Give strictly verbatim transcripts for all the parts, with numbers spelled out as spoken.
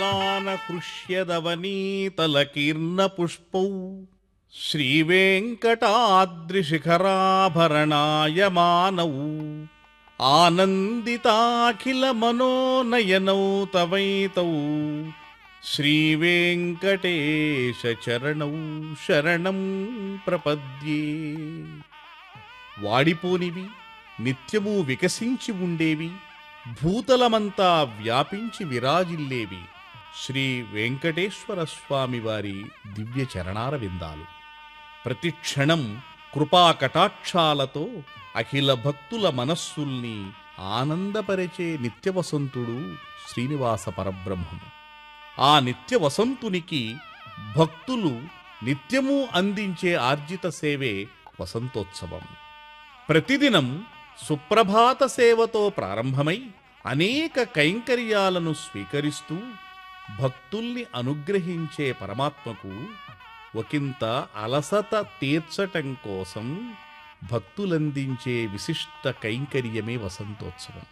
మ్లాన హృష్యదవనీతలకీర్ణ పుష్పౌ శ్రీవేంకటాద్రిశిఖరాభరణాయమానౌ ఆనందితాఖిల మనోనయనౌ తవైతౌ శ్రీవేంకటేశ చరణౌ శరణం ప్రపద్యే. వాడిపోనివి, నిత్యము వికసించి ఉండేవి, భూతలమంతా వ్యాపించి విరాజిల్లేవి శ్రీ వెంకటేశ్వర స్వామి వారి దివ్య చరణార విందాలు. ప్రతి క్షణం కృపాకటాక్షాలతో అఖిల భక్తుల మనస్సుల్ని ఆనందపరిచే నిత్యవసంతుడు శ్రీనివాస పరబ్రహ్మము. ఆ నిత్యవసంతునికి భక్తులు నిత్యము అందించే ఆర్జిత సేవే వసంతోత్సవం. ప్రతిదినం సుప్రభాత సేవతో ప్రారంభమై అనేక కైంకర్యాలను స్వీకరిస్తూ భక్తుల్ని అనుగ్రహించే పరమాత్మకు ఒకంత అలసట తీర్చటం కోసం భక్తులందించే విశిష్ట కైంకర్యమే వసంతోత్సవం.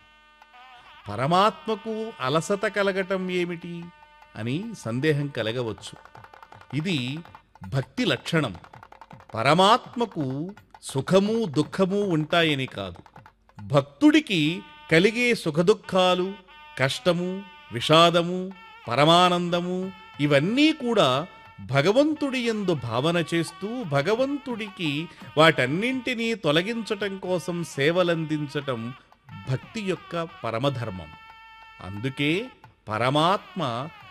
పరమాత్మకు అలసట కలగటం ఏమిటి అని సందేహం కలగవచ్చు. ఇది భక్తి లక్షణం. పరమాత్మకు సుఖము దుఃఖము ఉంటాయని కాదు. భక్తుడికి కలిగే సుఖదుఖాలు, కష్టము, విషాదము, పరమానందము ఇవన్నీ కూడా భగవంతుడి యందు భావన చేస్తూ భగవంతుడికి వాటన్నింటినీ తొలగించటం కోసం సేవలందించటం భక్తి యొక్క పరమధర్మం. అందుకే పరమాత్మ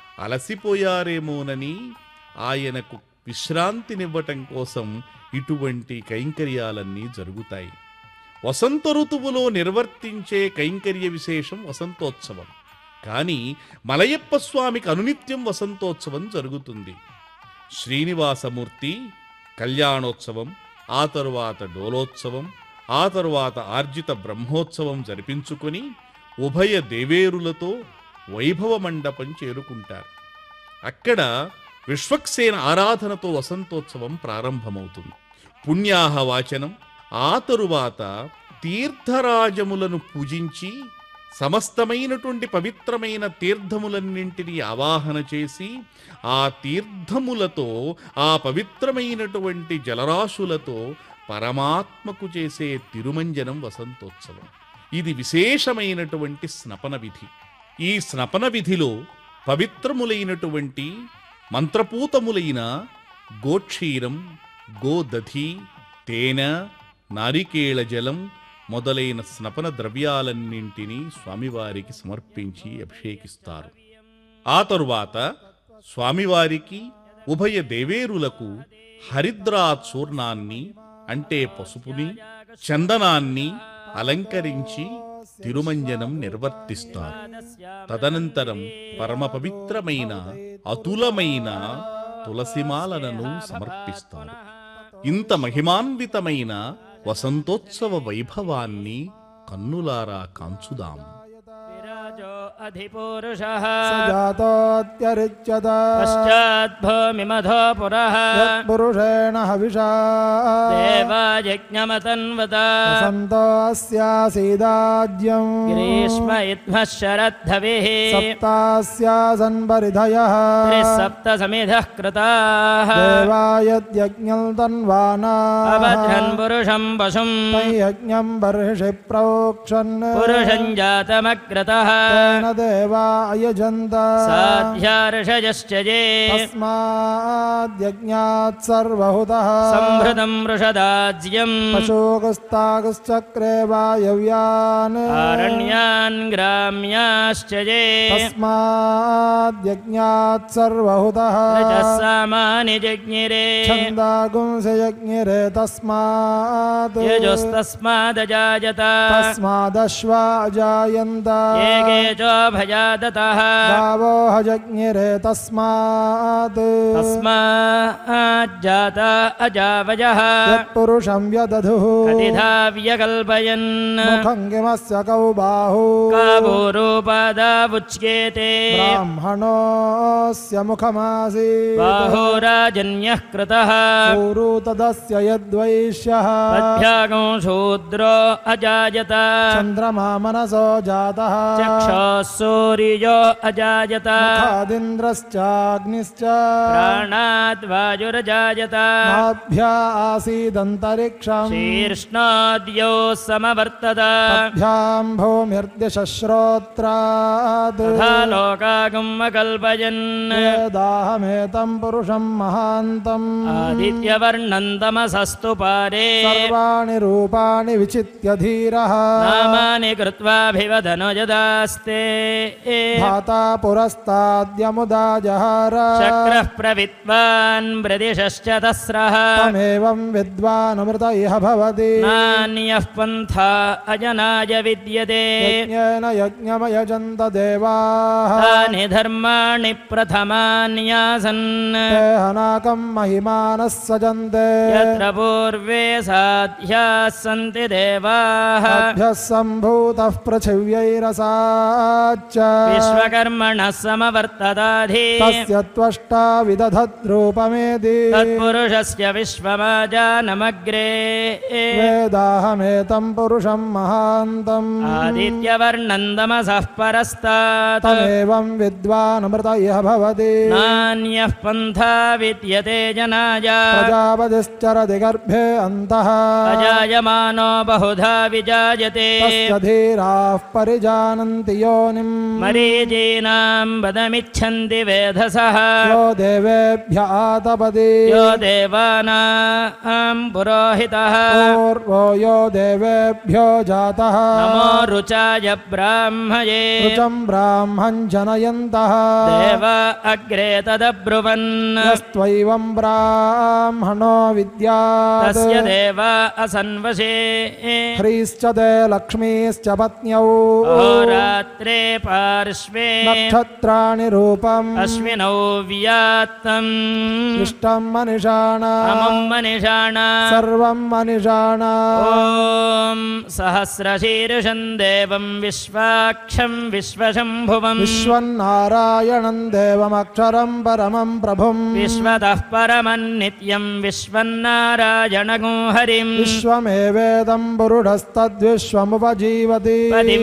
అలసిపోయారేమోనని ఆయనకు విశ్రాంతినివ్వటం కోసం ఇటువంటి కైంకర్యాలన్నీ జరుగుతాయి. వసంత ఋతువులో నిర్వర్తించే కైంకర్య విశేషం వసంతోత్సవం. కానీ మలయప్ప స్వామికి అనునిత్యం వసంతోత్సవం జరుగుతుంది. శ్రీనివాసమూర్తి కళ్యాణోత్సవం, ఆ తరువాత డోలోత్సవం, ఆ తరువాత ఆర్జిత బ్రహ్మోత్సవం జరిపించుకొని ఉభయ దేవేరులతో వైభవ మండపం చేరుకుంటారు. అక్కడ విశ్వక్సేన ఆరాధనతో వసంతోత్సవం ప్రారంభమవుతుంది. పుణ్యాహవాచనం, ఆ తరువాత తీర్థరాజములను పూజించి సమస్తమైనటువంటి పవిత్రమైన తీర్థములన్నింటినీ ఆవాహన చేసి ఆ తీర్థములతో, ఆ పవిత్రమైనటువంటి జలరాశులతో పరమాత్మకు చేసే తిరుమంజనం వసంతోత్సవం. ఇది విశేషమైనటువంటి స్నపన విధి. ఈ స్నపన విధిలో పవిత్రములైనటువంటి మంత్రపూతములైన గోక్షీరం, గోదధి, తేనె, నారికేళ జలం మొదలైన స్నపన ద్రవ్యాలన్నింటినీ స్వామివారికి సమర్పించి అభిషేకిస్తారు. ఆ తరువాత స్వామివారికి ఉభయ దేవేరులకు హరిద్రా చూర్ణాన్ని అంటే పసుపుని, చందనాన్ని అలంకరించి తిరుమంజనం నిర్వర్తిస్తారు. తదనంతరం పరమ పవిత్రమైన అతులమైన తులసిమాలను సమర్పిస్తారు. ఇంత మహిమాన్వితమైన వసంతోత్సవ వైభవాన్ని కన్నులారా కాంచుదాం. అధిపురుషః సజాతోత్యరిచ్యత పశ్చాద్భూమిమధో పురః యత్పురుషేణ హవిషా దేవయజ్ఞమతన్వత వసంతోస్యాసీదాజ్యం గ్రీష్మ ఇత్మః శరద్ధవిః సప్తాస్యాసన్ పరిధయః త్రిసప్త సమిధః కృతాః దేవాయజ్ఞం తన్వానాః అభద్రన్ పురుషం పశుం యజ్ఞం బర్హిషి ప్రోక్షన్ పురుషం జాతమగ్రతః దేవా అయజంత సాధ్యార్షయశ్చజే తస్మాద్యజ్ఞాత్ సర్వహుతః సంభృతం వృషదాజ్యం పశోగస్తాగశ్చక్రే వాయవ్యాన్ అరణ్యాన్ గ్రామ్యాశ్చజే తస్మాద్యజ్ఞాత్ సర్వహుతః రజస్సామాని జజ్ఞిరే ఛందాగుంసయజ్ఞిరే తస్మాద్ యజస్తస్మాదజాయత తస్మాదశ్వా అజాయంత భయాదతః గావో హజజ్ఞిరే తస్మాత్ తస్మాజ్జాత అజావయః యత్పురుషం వ్యదధుః కతిధా వ్యకల్పయన్ ముఖం కిమస్య కౌ బాహు కావో రూపాదావుచ్యేతే బ్రాహ్మణోస్య ముఖమాసీత్ బాహురాజన్యః కృతః ఊరు తదస్య యద్వైశ్యః తద్భ్యాగం శూద్రో అజాయత చంద్రమా మనసో జాతః చక్షో सूर्यो अजायत मुखादिन्द्रश्चाग्निश्च प्राणाद् वायुरजायत नाभ्या आसीदन्तरिक्षम् शीर्ष्णाद्यो समवर्तत अभ्यां भूमिर्दिशश्रोत्रात् तथा लोकागम् अकल्पयन् वेदाहमेतं पुरुषं महान्तम् आदित्यवर्णं तमसस्तु पारे सर्वाणि रूपाणि विचित्य धीरः नामानि कृत्वाभिवदनो यदास्ते धाता पुरस्ताद्यमुदा जहार शक्रः प्रविद्वान् प्रदिशश्च तस्रः तमेवं विद्वानमृत इह भवति नान्यः पन्था अजनाय विद्यते यज्ञेन यज्ञमयजन्त देवाः तानि धर्माणि प्रथमान्यासन् ते हनाकं महिमानः सजन्ते यत्र पूर्वे साध्याः सन्ति देवाः अभ्यः सम्भूतः पृथिव्यैरसाच्च विश्वकर्मणः समवर्तताधि तस्य त्वष्टा विदधद्रूपमेति तत्पुरुषस्य विश्वमाजानमग्रे वेदाहमेतं पुरुषं महान्तम् आदित्यवर्णं तमसः परस्तात् तमेवं विद्वानमृत इह भवति नान्यः पन्था विद्यते जनाय प्रजापतिश्चरति गर्भे अन्तः अजायमानो बहुधा विजायते तस्य धीराः परिजानन्ति योनिम् मरीचीनां वदमिच्छन्ति वेधसः यो देवेभ्य आतपति यो देवानां पुरोहितः पूर्वो यो देवेभ्यो जातः नमो रुचाय ब्राह्मये ऋचं ब्राह्मं जनयन्तः देव अग्रे तदब्रुवन् यस्त्वैवं ब्राह्मणो विद्यात् तस्य देव असन्वशे ह्रीश्च ते लक्ष्मीश्च पत्न्यौ अहोरात्रे पार्श्वे नक्षत्राणि रूपम् अश्विनौ व्यात्तम् इष्टं मनिषाणाम् अमुं मनिषाणाम् सर्वं मनिषाणाम् ॐ सहस्रशीर्षं देवं विश्वाक्षं विश्वशम्भुवम् विश्वन्नारायणं देवमक्षरं परमं प्रभुम् विश्वतः परमन्नित्यं विश्वन्नारायणगो हरिम् विश्वमेवेदं पुरुषस्तद्विश्वमुपजीवति पदिं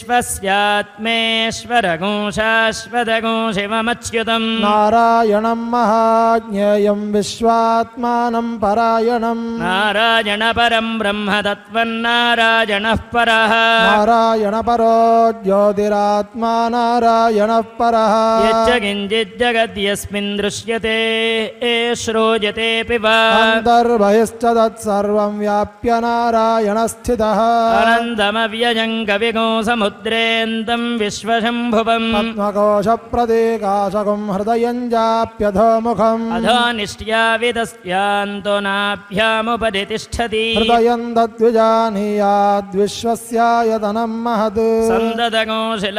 विश्वस्यात्मेश्वरगो शाश्वतगो शिवमच्युतम् नारायणं महाज्ञेयं विश्वात्मानं परायणम् नारायण परं ब्रह्म तत्त्वन्नारायणः परः नारायण परो ज्योतिरात्मा नारायणः परः यच्च किञ्चिज्जगद्यस्मिन् दृश्यते श्रूयतेऽपि वा अन्तर्बहिश्च तत्सर्वं व्याप्य नारायणस्थितः अनन्तमव्ययं कविगो समुद्रेन्दं विश्वशम्भुवम् पद्मकोशप्रतीकाशकं हृदयं जाप्यधोमुखम् अधो निष्ट्याविदस्यान्तो नाभ्यामुपरि तिष्ठति हृदयं तद्विजानीयाद्विश्वस्यायतनं महत् सन्ददगो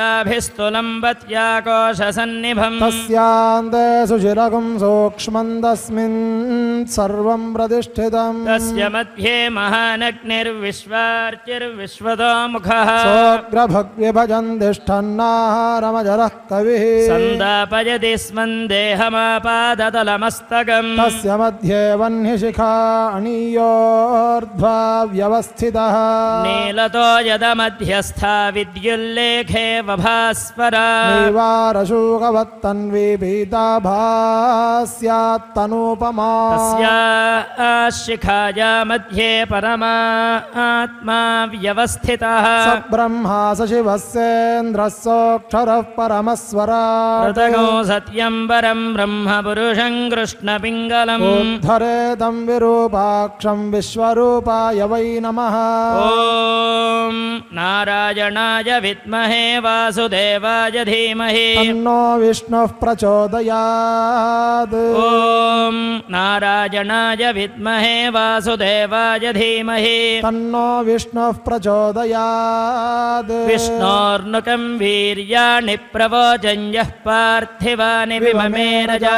शिलाभिस्तुलम्बत्याकोशसन्निभम् तस्यान्ते सुशिरगुं सूक्ष्मं तस्मिन् सर्वं प्रतिष्ठितम् तस्य मध्ये महानग्निर्विश्वार्चिर्विश्वतो मुखः सोऽग्रभग्विभजन् तिष्ठन्नाहारमजरः कविः सन्दापयति स्मन्देहमापादतलमस्तकम् तस्य मध्ये वह्निशिखा अणीयोर्ध्वा व्यवस्थितः नीलतो यदमध्यस्था विद्युल्लेखे वभास्वरा नीवारशूकवत्तन्वी पीताभास्यात्तनूपमा तस्याः शिखाया मध्ये परमात्मा व्यवस्थितः स ब्रह्मा स शिवः सेन्द्रः सोऽक्षरः परमस्वरा ऋतगो सत्यं परं ब्रह्म पुरुषं कृष्णपिङ्गलम् उद्धरेदं विरूपाक्षं विश्वरूपाय वै नमः ॐ नारायणाय विद्महे वासुदेवाय धीमहि तन्नो विष्णुः प्रचोदयात् ॐ नारायणाय विद्महे वासुदेवाय धीमहि तन्नो विष्णुः प्रचोदयात् विष्णोर्नुकं वीर्याणि प्रवोचन्यः पार्थिवानि विममे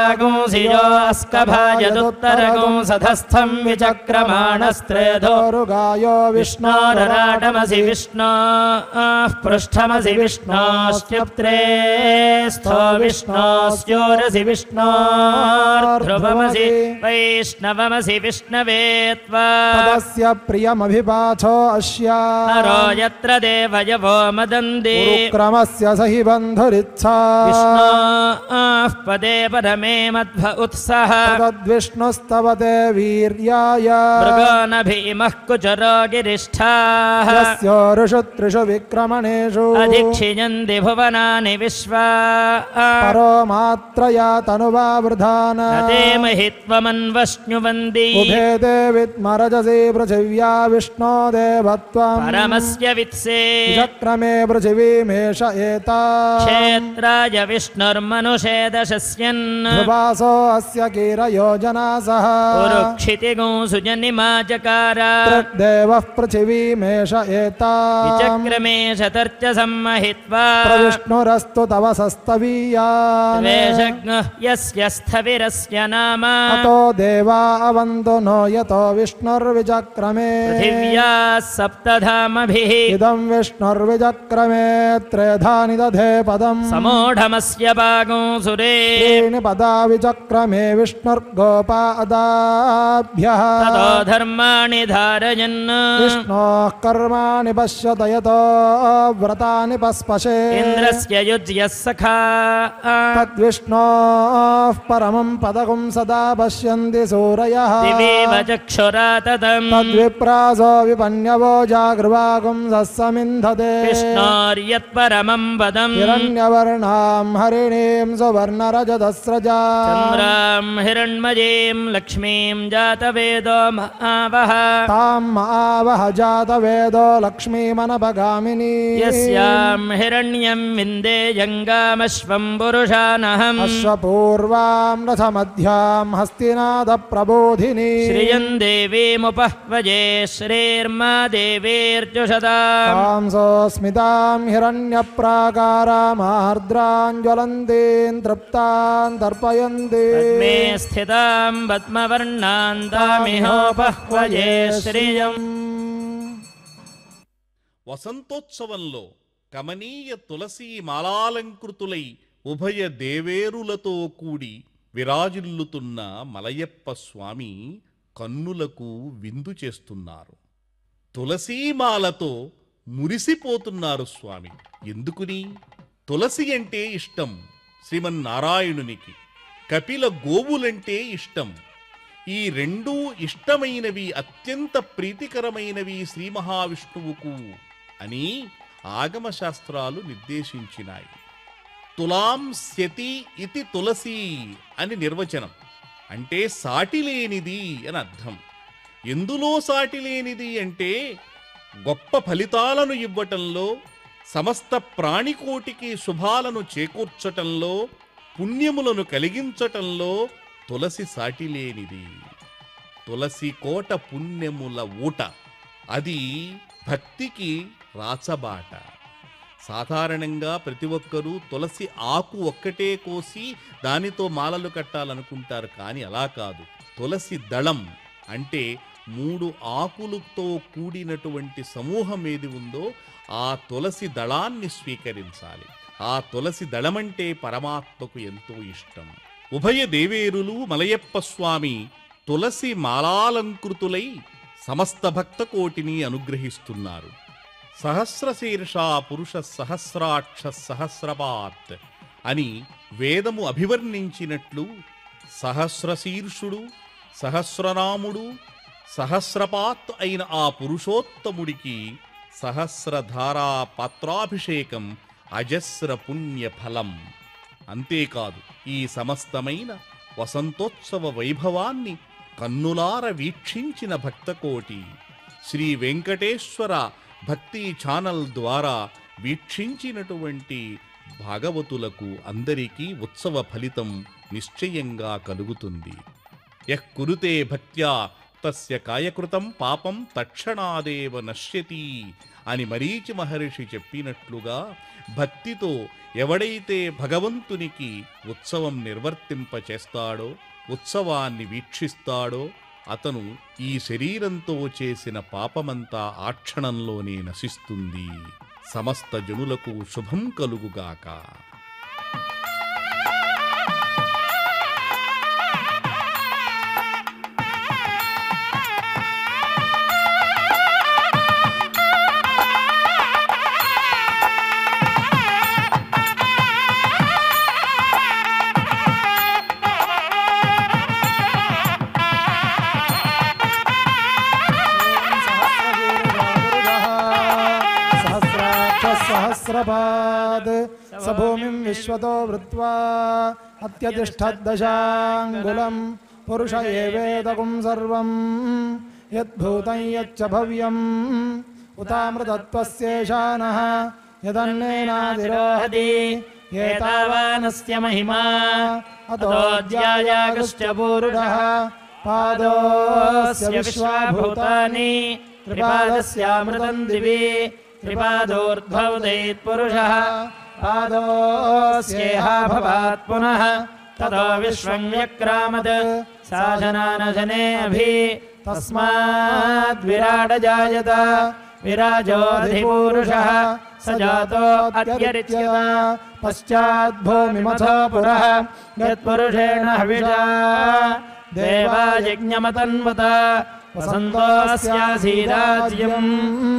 रजागुंसिजोऽस्कभाजदुत्तरगुंसधस्थं विचक्रमाणस्त्रेधोरुगायो विष्णोरराटमसि विष्णोः पृष्ठमसि विष्णोश्चप्त्रे स्थो विष्णोस्योरसि विष्णोर्ध्रुवमसि वैष्णवमसि विष्णवे त्वा तदस्य प्रियमभिपाथो अस्या नरो यत्र देवयवो मदन्ति విక్రమస్య సహి బంధురిచ్ఛా విష్ణోః పదే పరమే మధ్వ ఉత్సః తద్విష్ణుస్తవతే వీర్యాయ మృగో న భీమః కుచరో గిరిష్ఠాః యస్యోరుషు త్రిషు విక్రమణేషు అధిక్షిణ్యంతి భువనాని విశ్వా పరో మాత్రయా తనువావృధాన నతే మహిత్వమన్వశ్నువంది ఉభే తే విద్మరజసి పృథివ్యా విష్ణో దేవత్వం పరమస్య విత్సే చక్రమే పృథివీమేష ఏతా క్షేత్రాయ విష్ణుర్మనుషే దశస్యన్ ధ్రువాసో అస్య కీరయోజనా సహ పురుక్షితిగో సుజనిమాచకార దేవః పృథివీమేష ఏతా విచక్రమే శతర్చ సమ్మహిత్వా ప్రవిష్ణురస్తు తవ సస్తవీయా వేషజ్ఞః యస్య స్థవిరస్య నామ అతో దేవా అవంతు నో యతో విష్ణుర్విచక్రమే పృథివ్యా సప్తధామభిః ఇదం విష్ణుర్విచక్రమే త్రేధాని దధే పదం సమూఢమస్య భాగో సురే త్రీణి పదా విచక్రమే విష్ణుర్గోపాదాభ్యః తతో ధర్మాణి ధారయన్ విష్ణోః కర్మాణి పశ్యత యతో వ్రతాని పస్పశే ఇంద్రస్య యుజ్యః సఖా తద్విష్ణోః పరమం పదకం సదా పశ్యంతి సూరయః దివేవ చక్షురా తదం తద్విప్రాసో విపన్యవో జాగృవాగుం సస్సమింధతే విష్ణోర్యత్పరమం పదం హిరణ్యవర్ణాం హరిణీం సువర్ణరజతస్రజా చంద్రాం హిరణ్మయీం లక్ష్మీం జాతవేదో మహావహ తాం ఆవహ జాతవేదో లక్ష్మీమనభగామినీ యస్యాం హిరణ్యం విందేయంగామశ్వం పురుషానహం అశ్వపూర్వాం రథమధ్యాం హస్తినాద ప్రబోధిని శ్రియం దేవీముపహ్వజే శ్రీర్మా దేవీర్జుషదా తాం సోస్మితాం హిరణ్యప్రాకారామార్ద్రాం జ్వలంతీం తృప్తాం తర్పయంతి పద్మే స్థితాం పద్మవర్ణాం తామిహోపహ్వజే శ్రియం వసంతోత్సవంలో కమనీయ తులసీ మాలాలంకృతులై ఉభయ దేవేరులతో కూడి విరాజిల్లుతున్న మలయప్ప స్వామి కన్నులకు విందు చేస్తున్నారు. తులసీమాలతో మురిసిపోతున్నారు స్వామి. ఎందుకుని? తులసి అంటే ఇష్టం శ్రీమన్నారాయణునికి, కపిల గోవులంటే ఇష్టం. ఈ రెండూ ఇష్టమైనవి, అత్యంత ప్రీతికరమైనవి శ్రీ మహావిష్ణువుకు అని ఆగమశాస్త్రాలు నిర్దేశించినాయి. తులాం స్యతి ఇతి తులసి అని నిర్వచనం. అంటే సాటిలేనిది అని అర్థం. ఎందులో సాటిలేనిది అంటే గొప్ప ఫలితాలను ఇవ్వటంలో, సమస్త ప్రాణికోటికి శుభాలను చేకూర్చటంలో, పుణ్యములను కలిగించటంలో తులసి సాటిలేనిది. తులసి కోట పుణ్యముల ఊట. అది భక్తికి రాచబాట. సాధారణంగా ప్రతి ఒక్కరూ తులసి ఆకు ఒక్కటే కోసి దానితో మాలలు కట్టాలనుకుంటారు. కానీ అలా కాదు. తులసి దళం అంటే మూడు ఆకులతో కూడినటువంటి సమూహం ఏది ఉందో ఆ తులసి దళాన్ని స్వీకరించాలి. ఆ తులసి దళమంటే పరమాత్మకు ఎంతో ఇష్టం. ఉభయ దేవేరులు మలయప్ప స్వామి తులసి మాలాలంకృతులై సమస్త భక్త కోటిని అనుగ్రహిస్తున్నారు. సహస్రశీర్ష పురుష సహస్రాక్ష సహస్రపాత్ అని వేదము అభివర్ణించినట్లు సహస్రశీర్షుడు, సహస్రనాముడు, సహస్రపాత్ అయిన ఆ పురుషోత్తముడికి సహస్రధారా పాత్రాభిషేకం అజస్ర పుణ్య ఫలం. అంతేకాదు, ఈ సమస్తమైన వసంతోత్సవ వైభవాన్ని కన్నులార వీక్షించిన భక్తకోటి శ్రీ వెంకటేశ్వర భక్తి ఛానల్ ద్వారా వీక్షించినటువంటి భాగవతులకు అందరికీ ఉత్సవ ఫలితం నిశ్చయంగా కలుగుతుంది. యః కురుతే భక్త్యా తస్య కాయకృతం పాపం తక్షణాదేవ నశ్యతి అని మరీచి మహర్షి చెప్పినట్లుగా భక్తితో ఎవడైతే భగవంతునికి ఉత్సవం నిర్వర్తింపచేస్తాడో, ఉత్సవాన్ని వీక్షిస్తాడో అతను ఈ శరీరంతో చేసిన పాపమంతా ఆ క్షణంలోనే నశిస్తుంది. సమస్త జనులకు శుభం కలుగుగాక. सहस्रपात् स भूमिं विश्वतो वृत्वा अत्यतिष्ठद्दशाङ्गुलं पुरुष एवेदकुं सर्वं यद्भूतं यच्च भव्यम् उतामृतत्वस्येषानः यदन्नेनादिरोहति एतावानस्य महिमा अतोऽध्यायागश्च पूरुषः पादोऽस्य विश्वाभूतानि त्रिपादस्यामृतं दिवि त्रिपादोर्ध्वोदयेत्पुरुषः पादोऽस्येह भवात् पुनः ततो विश्वं व्यक्रामत् सा जनानजने अभि तस्माद्विराडजायत विराजोऽधिपूरुषः स जातो अत्यरिच्यत पश्चाद्भूमिमथो पुरः यत्पुरुषेण हविषा देवा यज्ञमतन्वत वसन्तोऽस्यासीराज्यम्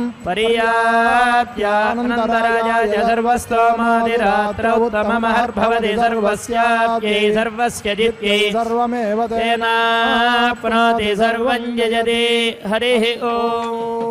पर्याप्यानन्तराजाय सर्वस्तोमादिरात्रौ तममहर्भवति सर्वस्याप्यै सर्वस्य जित्यै सर्वमेव तेनाप्नोति सर्वं यजति हरिः ओम्।